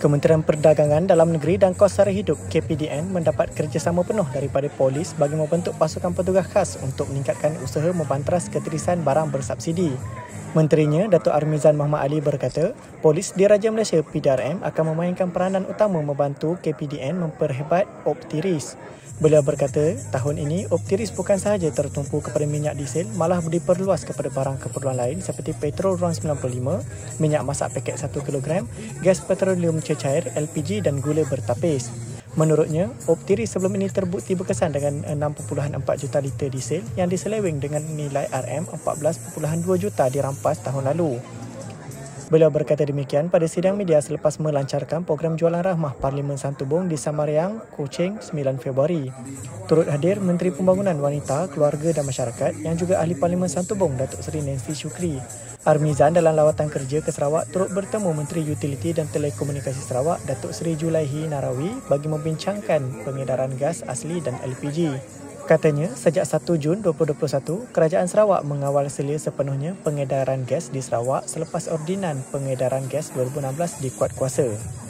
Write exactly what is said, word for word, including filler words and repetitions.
Kementerian Perdagangan Dalam Negeri dan Kos Sara Hidup K P D N mendapat kerjasama penuh daripada polis bagi membentuk pasukan petugas khas untuk meningkatkan usaha membantras ketirisan barang bersubsidi. Menterinya, Datuk Armizan Mohamad Ali berkata, Polis Diraja Malaysia P D R M akan memainkan peranan utama membantu K P D N memperhebat optiris. Beliau berkata, tahun ini optiris bukan sahaja tertumpu kepada minyak diesel, malah diperluas kepada barang keperluan lain seperti petrol RON sembilan puluh lima, minyak masak paket satu kilogram, gas petroleum cecair, L P G dan gula bertapis. Menurutnya, optiris sebelum ini terbukti berkesan dengan enam perpuluhan empat juta liter diesel yang diseleweng dengan nilai R M empat belas perpuluhan dua juta dirampas tahun lalu. Beliau berkata demikian pada sidang media selepas melancarkan program jualan rahmah Parlimen Santubong di Samariang, Kuching, sembilan Februari. Turut hadir Menteri Pembangunan Wanita, Keluarga dan Masyarakat yang juga Ahli Parlimen Santubong, Datuk Seri Nancy Shukri. Armizan dalam lawatan kerja ke Sarawak turut bertemu Menteri Utiliti dan Telekomunikasi Sarawak, Datuk Seri Julaihi Narawi bagi membincangkan pengedaran gas asli dan L P G. Katanya, sejak satu Jun dua ribu dua puluh satu, Kerajaan Sarawak mengawal selia sepenuhnya pengedaran gas di Sarawak selepas ordinan pengedaran gas dua ribu enam belas dikuatkuasa.